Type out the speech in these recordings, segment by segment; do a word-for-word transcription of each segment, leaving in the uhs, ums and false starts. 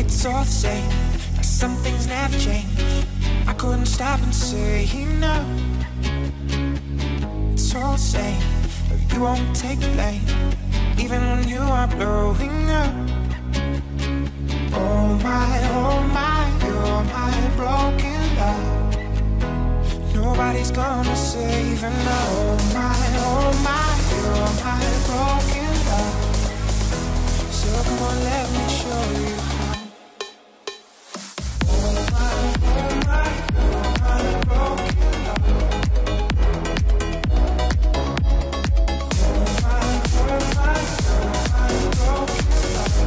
It's all the same, like some things never change. I couldn't stop and say no. It's all the same, but you won't take the blame, even when you are blowing up. Oh my, oh my, you're my broken love. Nobody's gonna save her now. Oh my, oh my, you're my broken love. So come on, let me show you how. Oh my, oh my, you're my broken love. Oh my, oh my, you're my broken love.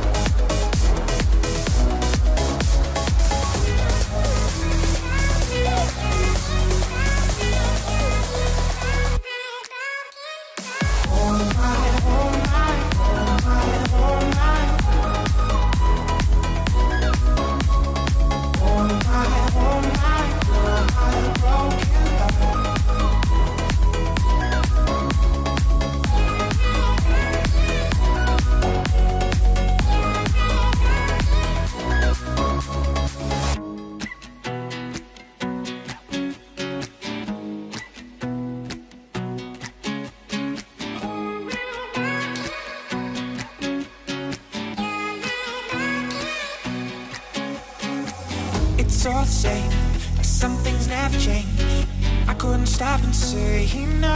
It's all the same, like some things never change. I couldn't stop and say no.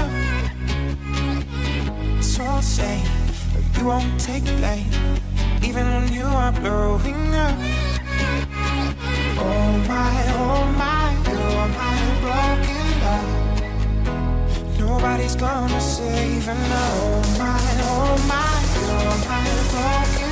It's all the same, but you won't take the blame, even when you are blowing up. Oh my, oh my, you're my broken love. Nobody's gonna save her now. Oh my, oh my, you're my broken love.